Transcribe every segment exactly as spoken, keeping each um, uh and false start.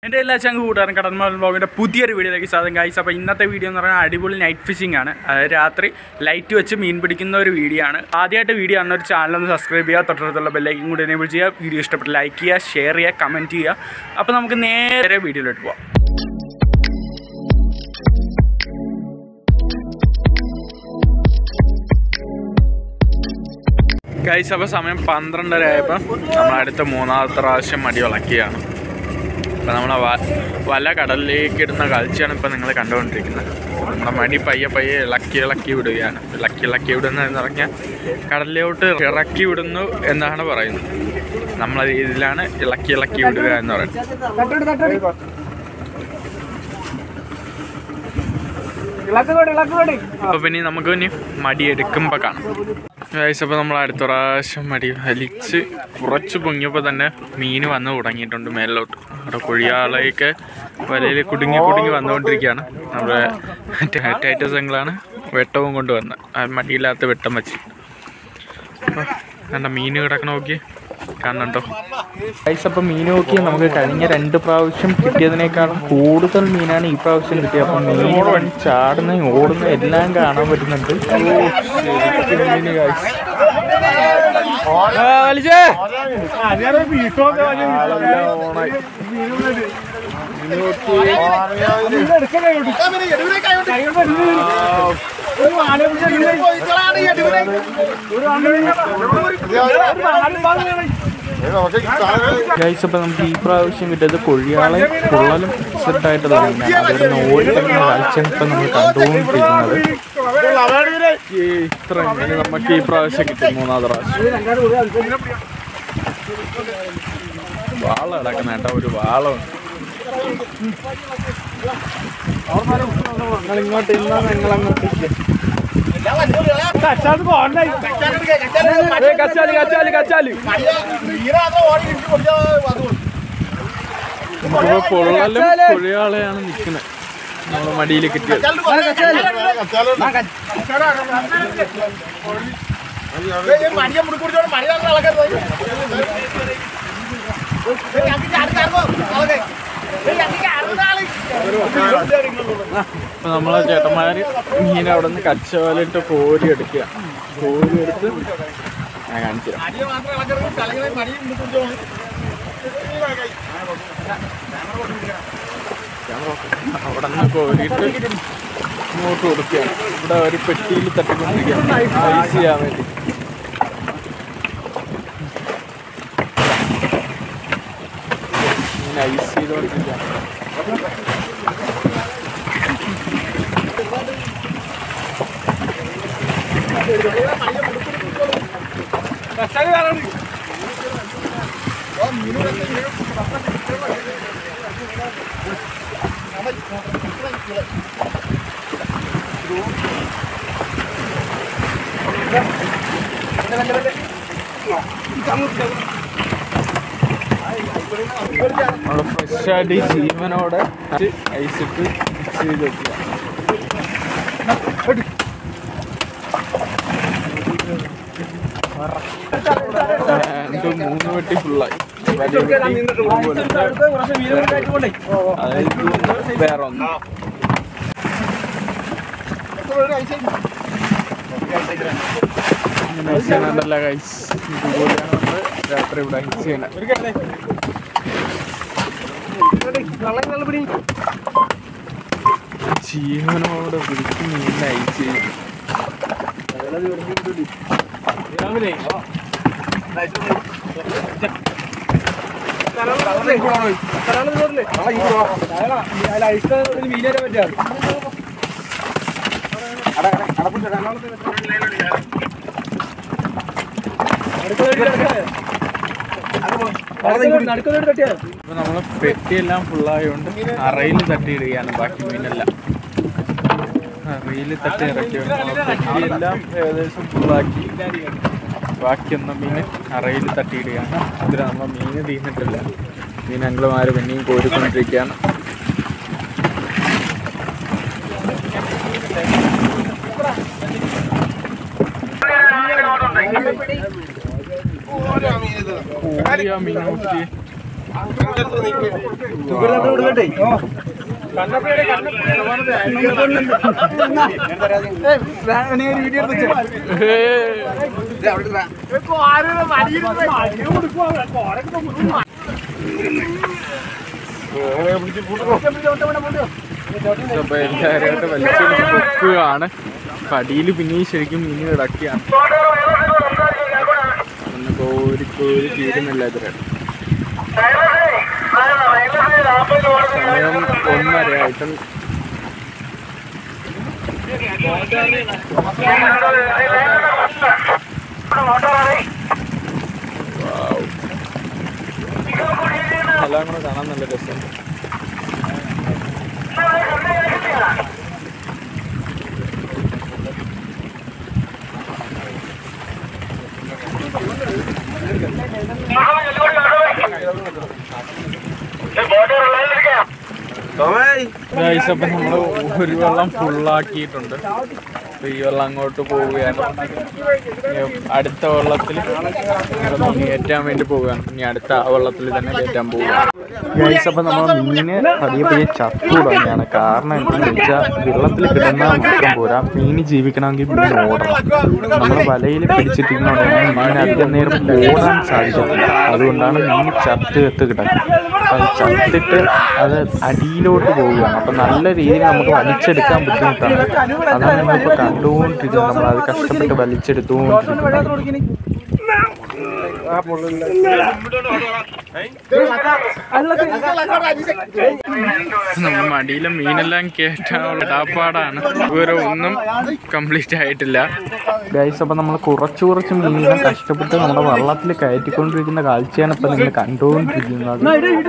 എൻ്റെ എല്ലാ ചങ്ക് കൂട്ടാറും കടൽമാൽ ബ്ലോഗിൻ്റെ പുതിയൊരു വീഡിയോയിലേക്ക് സ്വാഗതം ഗൈസ്. അപ്പോൾ ഇന്നത്തെ വീഡിയോ എന്ന് പറഞ്ഞാൽ അടിപൊളി നൈറ്റ് ഫിഷിംഗ് ആണ്. അതായത് രാത്രി ലൈറ്റ് വെച്ച് മീൻ പിടിക്കുന്ന ഒരു വീഡിയോ ആണ്. ആദ്യമായിട്ട് വീഡിയോ ആണ്, ഒരു ചാനലൊന്ന് സബ്സ്ക്രൈബ് ചെയ്യുക, തൊട്ടടുത്തുള്ള ബെല്ലൈക്കും കൂടി എനേബിൾ ചെയ്യുക. വീഡിയോ ഇഷ്ടപ്പെട്ട് ലൈക്ക് ചെയ്യുക, ഷെയർ ചെയ്യുക, കമൻറ്റ് ചെയ്യുക. അപ്പോൾ നമുക്ക് നേരെ വീഡിയോയിലോട്ട് പോകാം. ഗൈസ്, അപ്പോൾ സമയം പന്ത്രണ്ടര ആയപ്പോൾ നമ്മളടുത്ത മൂന്നാമത്തെ പ്രാവശ്യം മടി ഇളക്കിയാണ്. അപ്പോൾ നമ്മൾ വല കടലിലേക്ക് ഇടുന്ന കാഴ്ചയാണ് ഇപ്പോൾ നിങ്ങൾ കണ്ടുകൊണ്ടിരിക്കുന്നത്. നമ്മുടെ മടി പയ്യെ പയ്യെ ഇളക്കി ഇളക്കി വിടുകയാണ്. ഇളക്കി ഇളക്കി വിടുന്ന എന്ന് പറഞ്ഞാൽ കടലിലോട്ട് ഇറക്കി വിടുന്നു എന്നാണ് പറയുന്നത്. നമ്മളെ രീതിയിലാണ് ഇളക്കി ഇളക്കി വിടുക എന്ന് പറയുന്നത്. അപ്പോൾ പിന്നെ നമുക്ക് ഇനി മടി എടുക്കുമ്പോൾ കാണാം ഗൈസ്. അപ്പോൾ നമ്മൾ അടുത്ത പ്രാവശ്യം മടി വലിച്ച് കുറച്ച് പൊങ്ങിയപ്പോൾ തന്നെ മീൻ വന്ന് തുടങ്ങിയിട്ടുണ്ട് മേലോട്ട്. അവിടെ കുഴിയാളേക്ക് വലയിൽ കുടുങ്ങി കുടുങ്ങി വന്നുകൊണ്ടിരിക്കുകയാണ്. നമ്മുടെ ടൈറ്റസ് എങ്കിലാണ് വെട്ടവും കൊണ്ടുവന്നത്. ആ മടിയില്ലാത്ത വെട്ടം വെച്ച് കണ്ട മീൻ കിടക്കണ നോക്കി കാണണ്ടോ ഗൈസ്. അപ്പോൾ മീൻ നോക്കി നമുക്ക് കഴിഞ്ഞ രണ്ട് പ്രാവശ്യം കിട്ടിയതിനേക്കാളും കൂടുതൽ മീനാണ് ഈ പ്രാവശ്യം കിട്ടിയത്. അപ്പം മീൻ ചാടുന്ന ഓടുന്ന എല്ലാം കാണാൻ പറ്റുന്നുണ്ട്. മീൻ ഗൈസ് ഗൈസ്. അപ്പോൾ നമുക്ക് ഈ പ്രാവശ്യം കിട്ടിയത് കൊഴിയാളെ കുള്ളലും സെറ്റായിട്ട് തുടങ്ങി. അതിൽ ഓടിക്കുന്ന കാഴ്ചയാണ് ഇപ്പം നമ്മൾ കണ്ടുകൊണ്ടിരിക്കുന്നത്. ഇത്ര മീൻ നമുക്ക് ഈ പ്രാവശ്യം കിട്ടി, മൂന്നാമത്തെ പ്രാവശ്യം. വാള കിടക്കുന്ന കേട്ടോ, ഒരു വാളമുണ്ട്. നിങ്ങൾ ഇങ്ങോട്ട് ഇല്ല, നിങ്ങൾ അങ്ങോട്ട് കച്ചാലി കച്ചാലി കച്ചാലി പൊള്ളലും കൊഴിയാളെയാണ് നിൽക്കുന്നത്. നമ്മളെ മടിയിൽ കിട്ടിയത്. അപ്പൊ നമ്മളെ ചേട്ടന്മാര് മീൻ അവിടെ നിന്ന് കച്ചവലിട്ട് കോരി എടുക്കുക. കോരി എടുത്ത് ഞാൻ കാണിച്ചു തരാം. അവിടെ നിന്ന് കോരിയിട്ട് ഇങ്ങോട്ട് കൊടുക്കുകയാണ്. ഇവിടെ ഒരു പെട്ടിയിൽ തട്ടിക്കൊണ്ടിരിക്കുകയാണ് ഐസ് ചെയ്യാൻ വേണ്ടി. ഇങ്ങനെ ഐസ് ചെയ്തോണ്ടിരിക്കുകയാണ്. നമ്മൾ ഫ്രഷായിട്ട് ഈ ജീവനോടെ ഐസിട്ട് മിക്സ് ചെയ്ത് വെക്കുക. എൻ്റെ മൂന്ന് വെട്ടി ഫുള്ളായി. അതായത് വേറെ ഒന്ന് ഐസ് ചെയ്യണല്ല ഗൈസ്. ഇതുപോലെയാണ് നമ്മൾ രാത്രി ഇവിടെ ഐസ് ചെയ്യണത്. ജീവനോടെ പിടിച്ച് മീൻ ഐസ് ചെയ്യും. മീനേരെ പറ്റാറ് അപ്പൊ നമ്മള് പെട്ടിയെല്ലാം ഫുള്ളായോണ്ട് അറയിൽ തട്ടിയിടുകയാണ് ബാക്കി മീനെല്ലാം. അറയിൽ തട്ടി ഇറക്കി പെട്ടിയെല്ലാം ഏകദേശം ഫുള്ളാക്കി ബാക്കിയൊന്ന മീൻ അറയിൽ തട്ടിയിടുകയാണ്. അതിൽ നമ്മൾ മീൻ തീർന്നിട്ടില്ല. മീൻ അങ്കിളുമാര് പിന്നെയും കോരിക്കൊണ്ടിരിക്കുകയാണ്. കൂടിയ മീൻ നോക്കി എല്ലാവരുമായിട്ട് വലിച്ചെടുക്കുകയാണ്. കടിയിൽ പിന്നെയും ശരിക്കും മീൻ കിടക്കുകയാണ്. ഒന്ന് കോരി കോരി തീരുന്നില്ല ഇതിന്. സമയം ഒന്നരയായിട്ടും എല്ലാം കൂടെ കാണാൻ നല്ല രസമുണ്ട്. അപ്പം നമ്മൾ ഒരു വെള്ളം ഫുള്ളാക്കിയിട്ടുണ്ട്. ഈ വെള്ളം അങ്ങോട്ട് പോവുകയാണ്. അടുത്ത വെള്ളത്തിൽ കയറ്റാൻ വേണ്ടി പോവുകയാണ്. ഇനി അടുത്ത ആ വെള്ളത്തിൽ തന്നെ കയറ്റാൻ പോവുകയാണ്. ഗൈസ് അപ്പം നമ്മൾ മീന് പതിയെ പതിയെ ചത്തു തുടങ്ങിയാണ്. കാരണം എന്താണെന്ന് വെച്ചാൽ വെള്ളത്തിൽ കിടന്നാൽ മാത്രം പോരാ, മീൻ ജീവിക്കണമെങ്കിൽ മീൻ ഓടണം. നമ്മൾ വലയിൽ പിടിച്ചിട്ടിരിക്കുന്നുണ്ടെങ്കിൽ മീൻ അധികം നേരം ഓടാൻ സാധിക്കത്തില്ല. അതുകൊണ്ടാണ് മീൻ ചത്ത് ചത്ത് കിടക്കുന്നത്. അപ്പം അത് ചത്തിട്ട് അത് അടിയിലോട്ട് പോവുകയാണ്. അപ്പം നല്ല രീതിയിൽ നമുക്ക് വലിച്ചെടുക്കാൻ ബുദ്ധിമുട്ടാണ്. അതാണ് നമ്മളിപ്പോൾ കണ്ടുകൊണ്ടിരിക്കുന്നത്. നമ്മളത് കഷ്ടപ്പെട്ട് വലിച്ചെടുത്തുകൊണ്ടിരിക്കുന്നത്. നമ്മൾ മടിയിലെ മീനെല്ലാം കേട്ടാനുള്ള ഇടാപ്പാടാണ്. ഇതുവരെ ഒന്നും കംപ്ലീറ്റ് ആയിട്ടില്ല ഗൈസ്. അപ്പം നമ്മൾ കുറച്ച് കുറച്ച് മീനിനെ കഷ്ടപ്പെട്ട് നമ്മുടെ വള്ളത്തിൽ കയറ്റിക്കൊണ്ടിരിക്കുന്ന കാഴ്ചയാണ് ഇപ്പം നിങ്ങൾ കണ്ടുകൊണ്ടിരിക്കുന്നത്.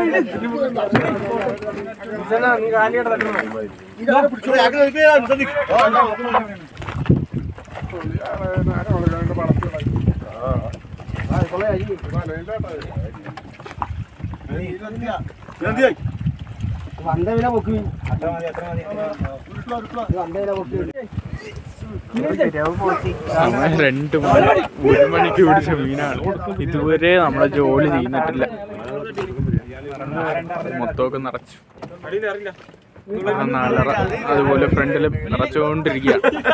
സമയം രണ്ട് മണി ഒരു മണിക്ക് പിടിച്ച മീനാണ്. ഇതുവരെ നമ്മളെ ജോലി ചെയ്യുന്നിട്ടില്ല. മൊത്തമൊക്കെ നിറച്ചു. നാലര അതുപോലെ ഫ്രണ്ടിൽ നിറച്ചുകൊണ്ടിരിക്കുക.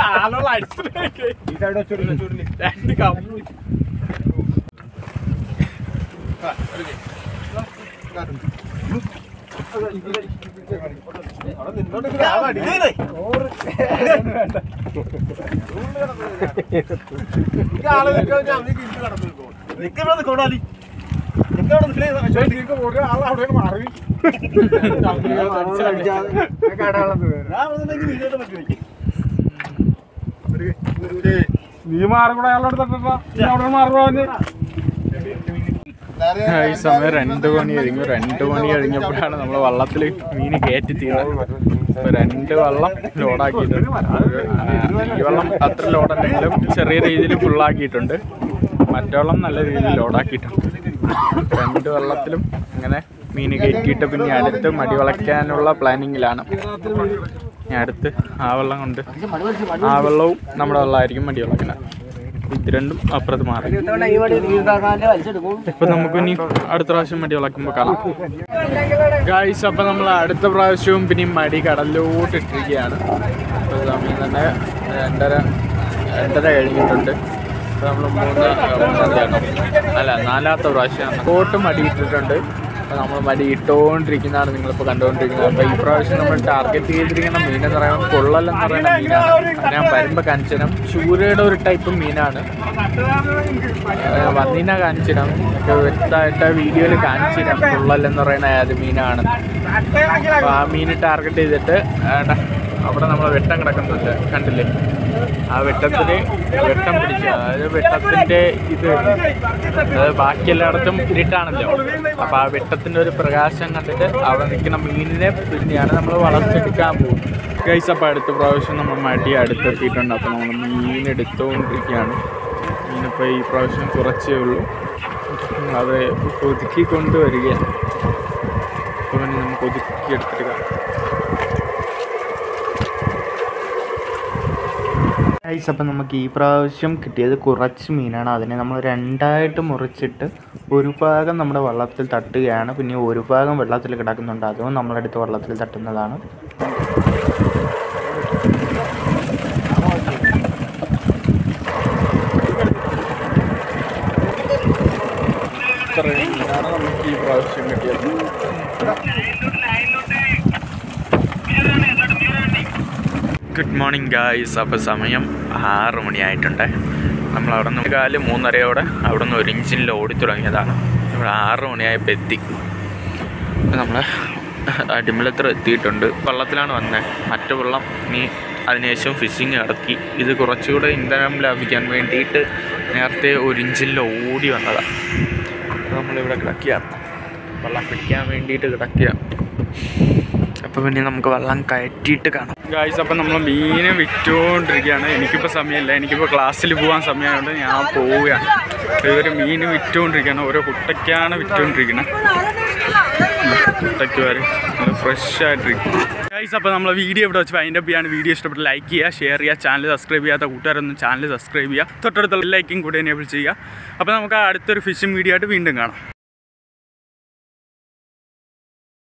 നീ മാറുകൂടെ അയാളോട് തട്ടാ മാറുക. ഈ സമയം രണ്ട് മണി കഴിഞ്ഞു. രണ്ട് മണി കഴിഞ്ഞപ്പോഴാണ് നമ്മൾ വള്ളത്തിൽ മീൻ കയറ്റി തീർന്നത്. ഇപ്പൊ രണ്ട് വള്ളം ലോഡാക്കിയിട്ടുണ്ട്. ഈ വള്ളം അത്ര ലോഡല്ലെങ്കിലും ചെറിയ രീതിയിൽ ഫുള്ളാക്കിയിട്ടുണ്ട്. മറ്റവെള്ളം നല്ല രീതിയിൽ ലോഡാക്കിയിട്ടുണ്ട്. രണ്ട് വെള്ളത്തിലും ഇങ്ങനെ മീൻ കയറ്റിയിട്ട് പിന്നെ അടുത്ത് മടി വളയ്ക്കാനുള്ള പ്ലാനിങ്ങിലാണ്. ഇനി അടുത്ത് ആ വെള്ളം കൊണ്ട് ആ വെള്ളവും നമ്മുടെ വെള്ളമായിരിക്കും മടി വളയ്ക്കുന്നത്. ഇത് രണ്ടും അപ്പുറത്ത് മാറി. ഇപ്പൊ നമുക്ക് ഇനി അടുത്ത പ്രാവശ്യം മടി വളയ്ക്കുമ്പോൾ കാണാം ഗായ്സ്. അപ്പൊ നമ്മൾ അടുത്ത പ്രാവശ്യവും പിന്നെ മടി കടലിലോട്ട് ഇട്ടിരിക്കുകയാണ്. ഇപ്പൊ സമയം തന്നെ രണ്ടര രണ്ടര കഴിഞ്ഞിട്ടുണ്ട്. ഇപ്പൊ നമ്മൾ മൂന്ന് മൂന്നരയാണ് അല്ല നാലാമത്തെ പ്രാവശ്യമാണ്. കോട്ട് മടി ഇട്ടിട്ടുണ്ട്. അപ്പോൾ നമ്മൾ മടി ഇട്ടുകൊണ്ടിരിക്കുന്നതാണ് നിങ്ങളിപ്പോൾ കണ്ടുകൊണ്ടിരിക്കുന്നത്. അപ്പോൾ ഈ പ്രാവശ്യം നമ്മൾ ടാർഗറ്റ് ചെയ്തിരിക്കുന്ന മീനെന്ന് പറയുമ്പോൾ കൊള്ളലെന്ന് പറയുന്ന മീനാണ്. ഞാൻ വരുമ്പോൾ കാണിച്ചനം ചൂരയുടെ ഒരു ടൈപ്പ് മീനാണ്. വന്നീന കാണിച്ചിടാം വ്യക്തമായിട്ട് വീഡിയോയിൽ കാണിച്ചിടാം കൊള്ളലെന്ന് പറയുന്ന ഏത് മീനാണ്. അപ്പോൾ ആ മീൻ ടാർഗറ്റ് ചെയ്തിട്ട് അവിടെ നമ്മൾ വെട്ടം കിടക്കുന്നുണ്ട് കണ്ടില്ലേ. ആ വെട്ടത്തിന് വെട്ടം പിടിക്കുക, അതായത് വെട്ടത്തിൻ്റെ ഇത് അതായത് ബാക്കി എല്ലായിടത്തും ഇരുട്ടാണല്ലോ. അപ്പോൾ ആ വെട്ടത്തിൻ്റെ ഒരു പ്രകാശം കണ്ടിട്ട് അവിടെ നിൽക്കുന്ന മീനിനെ പിന്നെയാണ് നമ്മൾ വളർത്തിയെടുക്കാൻ പോകും ഗൈസ്. അപ്പോൾ അടുത്ത പ്രാവശ്യം നമ്മൾ മടി അടുത്തെത്തിയിട്ടുണ്ട്. അപ്പോൾ നമ്മൾ മീൻ എടുത്തുകൊണ്ടിരിക്കുകയാണ്. മീനിപ്പോൾ ഈ പ്രാവശ്യം കുറച്ചേ ഉള്ളൂ. അത് ഒതുക്കി കൊണ്ടുവരികയാണ്. അപ്പോൾ പിന്നെ നമുക്ക് ഒതുക്കി എടുത്തിട്ട് ഗൈസ്, അപ്പം നമുക്ക് ഈ പ്രാവശ്യം കിട്ടിയത് കുറച്ച് മീനാണ്. അതിനെ നമ്മൾ രണ്ടായിട്ട് മുറിച്ചിട്ട് ഒരു ഭാഗം നമ്മുടെ വള്ളത്തിൽ തട്ടുകയാണ്, പിന്നെ ഒരു ഭാഗം വെള്ളത്തിൽ കിടക്കുന്നുണ്ട്, അതും നമ്മളെടുത്ത് വള്ളത്തിൽ തട്ടുന്നതാണ്. ഇത്രയും മീനാണ് നമുക്ക് ഈ പ്രാവശ്യം കിട്ടിയത്. Good morning guys. അപ്പോൾ സമയം ആറ് മണിയായിട്ടുണ്ട്. നമ്മൾ അവിടെ നിന്ന് കാല് മൂന്നരയോടെ അവിടെ നിന്ന് ഒരു ഇഞ്ചിനിൽ ഓടി തുടങ്ങിയതാണ്. ഇവിടെ ആറ് മണിയായപ്പോൾ എത്തി. നമ്മൾ അടിമലത്ര എത്തിയിട്ടുണ്ട്. വള്ളത്തിലാണ് വന്നത്. മറ്റു വെള്ളം ഇനി അതിനുശേഷം ഫിഷിങ് ഇറക്കി. ഇത് കുറച്ചുകൂടെ ഇന്ധനം ലാഭിക്കാൻ വേണ്ടിയിട്ട് നേരത്തെ ഒരു ഇഞ്ചിനിൽ ഓടി വന്നതാണ്. അപ്പോൾ നമ്മളിവിടെ കിടക്കുകയാണ്, വെള്ളം പിടിക്കാൻ വേണ്ടിയിട്ട് കിടക്കുകയാണ്. അപ്പോൾ പിന്നെ നമുക്ക് വെള്ളം കയറ്റിയിട്ട് കാണാം ഗായ്സ്. അപ്പം നമ്മൾ മീൻ വിറ്റുകൊണ്ടിരിക്കുകയാണ്. എനിക്കിപ്പോൾ സമയമില്ല, എനിക്കിപ്പോൾ ക്ലാസ്സിൽ പോകാൻ സമയമായതുകൊണ്ട് ഞാൻ പോവുകയാണ്. ഇവർ മീൻ വിറ്റുകൊണ്ടിരിക്കുകയാണ്. ഓരോ കുട്ടയ്ക്കാണ് വിറ്റുകൊണ്ടിരിക്കുന്നത്. കുട്ടയ്ക്ക് വരെ നല്ല ഫ്രഷ് ആയിട്ടിരിക്കും ഗായ്സ്. അപ്പോൾ നമ്മൾ വീഡിയോ ഇവിടെ വെച്ച് വൈൻഡപ്പ് ചെയ്യാണ്. വീഡിയോ ഇഷ്ടപ്പെട്ട് ലൈക്ക് ചെയ്യുക, ഷെയർ ചെയ്യുക, ചാനൽ സബ്സ്ക്രൈബ് ചെയ്യാത്ത കൂട്ടുകാരൊന്നും ചാനൽ സബ്സ്ക്രൈബ് ചെയ്യുക, തൊട്ടടുത്തുള്ള ലൈക്കും കൂടി എനേബിൾ ചെയ്യുക. അപ്പോൾ നമുക്ക് അടുത്തൊരു ഫിഷിംഗ് വീഡിയോ ആയിട്ട് വീണ്ടും കാണാം.